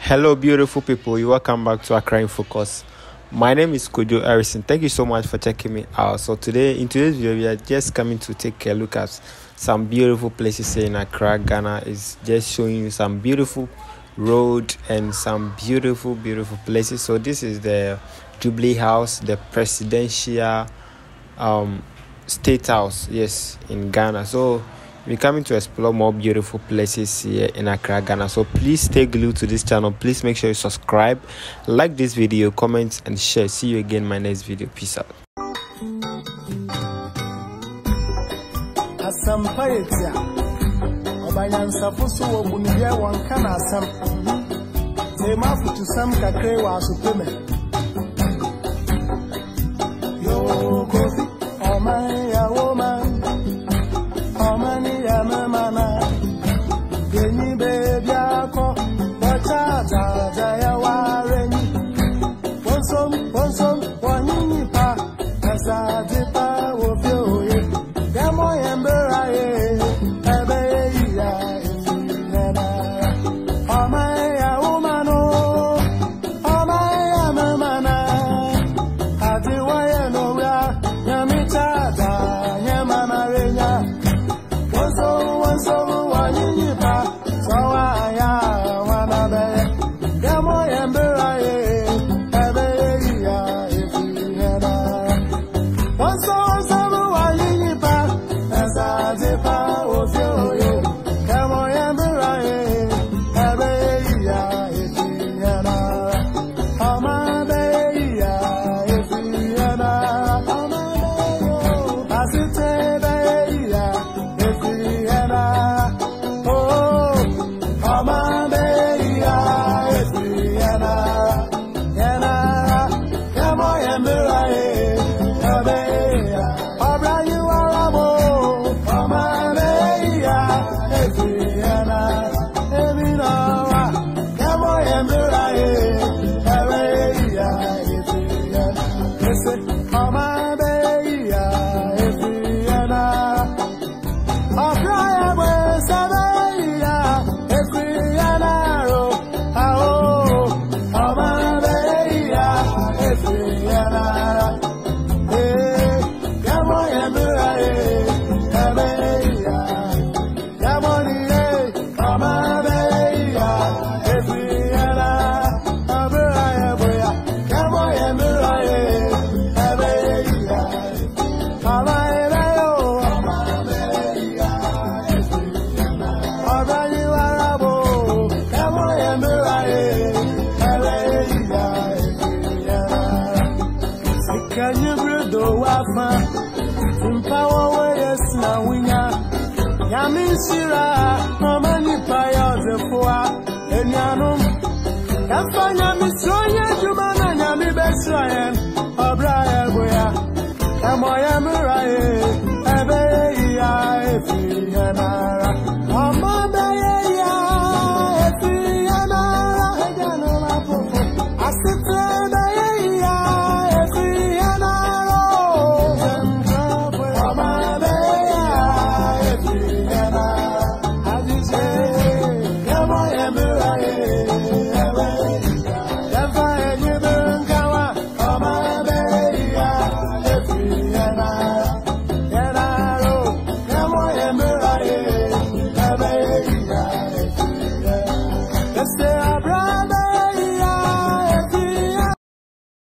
Hello, beautiful people. You welcome back to Accra in Focus. My name is Kojo Harrison. Thank you so much for checking me out. So in today's video, we are just coming to take a look at some beautiful places here in Accra, Ghana. Is just showing you some beautiful road and some beautiful places. So this is the Jubilee House, the presidential state house, yes, in Ghana. So we're coming to explore more beautiful places here in Accra, Ghana. So please stay glued to this channel. Please make sure you subscribe, like this video, comment and share. See you again in my next video. Peace out. Obraya boya, amo ya muraye.